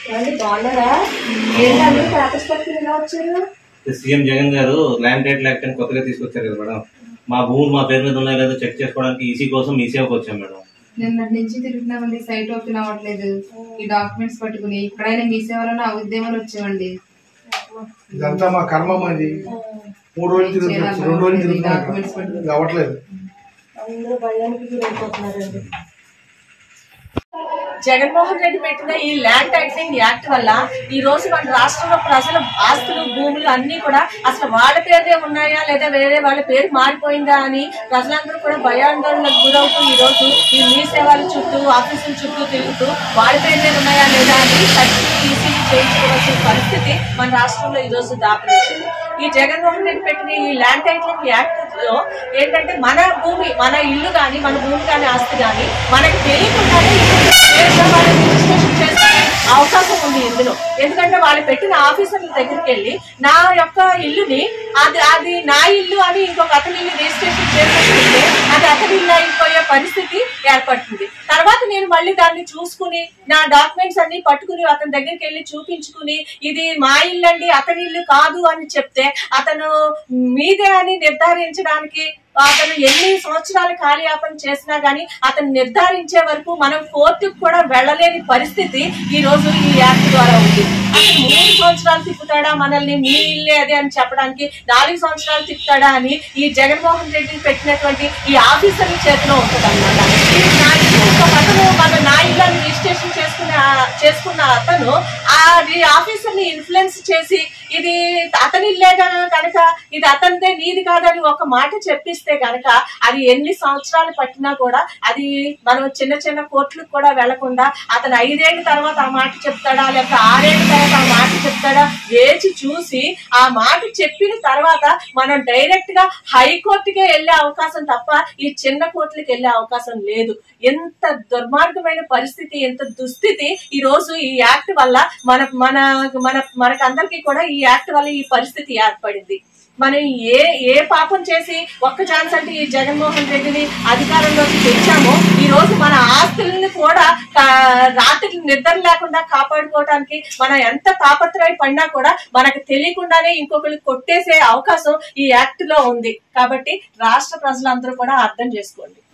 CM Jagan గారు land title act అని కొత్తగా తీసుకొచ్చారు కదా మేడం. మా భూములు మా పేరు మీద ఉన్నాయో లేదో చెక్ చేసుకోవడానికి ఈసీ కోసం మీ సేవకు వచ్చాం మేడం. నిన్న నుంచి తిరుగుతున్నామండి, సైట్ ఓపెన్ అవ్వట్లేదు. ఈ డాక్యుమెంట్స్ పట్టుకుని ఇక్కడైనా మీ సేవలను అవుద్దేమని వచ్చామండి. ఇదంతా మా కర్మం. అది 3 రోజులు తిరుగుతున్నాం, 2 రోజులు తిరుగుతున్నాం, అవ్వట్లేదు. జగన్మోహన్ రెడ్డి పెట్టిన ఈ ల్యాండ్ టైటిలింగ్ యాక్ట్ వల్ల ఈ రోజు మన రాష్ట్రంలో ప్రజల ఆస్తులు భూములు అన్ని కూడా అసలు వాళ్ళ పేరుదే ఉన్నాయా లేదా వేరే వాళ్ళ పేరు మారిపోయిందా అని ప్రజలందరూ కూడా భయాందోళనకు గురవుతూ ఈ రోజు ఈ మీ సేవల చుట్టూ ఆఫీసుల చుట్టూ తిరుగుతూ వాళ్ళ పేరుదే ఉన్నాయా లేదా అని ఈసీలు చేయించుకోవాల్సిన పరిస్థితి మన రాష్ట్రంలో ఈ రోజు దాపరించింది. ఈ జగన్మోహన్ రెడ్డి పెట్టిన ఈ ల్యాండ్ టైటిలింగ్ యాక్ట్ లో ఏంటంటే మన భూమి, మన ఇల్లు కానీ, మన భూమి కానీ, ఆస్తి కానీ మనకు తెలియకుండానే రిజిస్ట్రేషన్ చేసుకునే అవకాశం ఉంది ఇందులో. ఎందుకంటే వాళ్ళు పెట్టిన ఆఫీసర్ల దగ్గరికి వెళ్ళి నా యొక్క ఇల్లుని అది నా ఇల్లు అని ఇంకొక అతని ఇల్లు రిజిస్ట్రేషన్ చేసుకుంటే అది అతని ఇల్లు అయిపోయే పరిస్థితి ఏర్పడుతుంది. తర్వాత నేను మళ్ళీ దాన్ని చూసుకుని నా డాక్యుమెంట్స్ అన్ని పట్టుకుని అతని దగ్గరికి వెళ్ళి చూపించుకుని ఇది మా ఇల్లు అండి, అతని ఇల్లు కాదు అని చెప్తే అతను మీదే అని నిర్ధారించడానికి అతను ఎన్ని సంవత్సరాలు కాలయాపన చేసినా గానీ అతను నిర్ధారించే వరకు మనం కోర్టుకు కూడా వెళ్ళలేని పరిస్థితి ఈ రోజు ఈ యాక్ట్ ద్వారా ఉంది. అతను 3 సంవత్సరాలు తిప్పుతాడా మనల్ని, మీ ఇల్లే అది అని చెప్పడానికి 4 సంవత్సరాలు తిప్పుతాడా అని ఈ జగన్మోహన్ రెడ్డి పెట్టినటువంటి ఈ ఆఫీసర్ల చేతిలో ఉంటుంది అనమాట. అతను నా ఇల్లు రిజిస్ట్రేషన్ చేసుకున్న అతను అది ఆఫీసర్ని ఇన్ఫ్లుయెన్స్ చేసి ఇది అతని ఇల్లే కనుక ఇది అతనిదే నీది కాదని ఒక మాట చెప్పిస్తే కనుక అది ఎన్ని సంవత్సరాలు పట్టినా కూడా అది మనం చిన్న చిన్న కోర్టులకు కూడా వెళ్లకుండా అతను 5 ఏళ్ల తర్వాత ఆ మాట చెప్తాడా లేకపోతే 6 ఏళ్ల తర్వాత ఆ మాట చెప్తాడా వేచి చూసి ఆ మాట చెప్పిన తర్వాత మనం డైరెక్ట్ గా హైకోర్టుకే వెళ్లే అవకాశం తప్ప ఈ చిన్న కోర్టులకు వెళ్లే అవకాశం లేదు. ఎంత దుర్మార్గమైన పరిస్థితి, ఎంత దుస్థితి ఈ రోజు ఈ యాక్ట్ వల్ల మనకందరికీ కూడా ఈ యాక్ట్ వల్ల ఈ పరిస్థితి ఏర్పడింది. మనం ఏ పాపం చేసి ఒక్క ఛాన్స్ అంటే ఈ జగన్మోహన్ రెడ్డిని అధికారంలోకి తెచ్చామో ఈ రోజు మన ఆస్తులను కూడా రాత్రి నిద్ర లేకుండా కాపాడుకోవడానికి మనం ఎంత తాపత్రయపడినా కూడా మనకు తెలియకుండానే ఇంకొకరు కొట్టేసే అవకాశం ఈ యాక్ట్ లో ఉంది. కాబట్టి రాష్ట్ర ప్రజలందరూ కూడా అర్థం చేసుకోండి.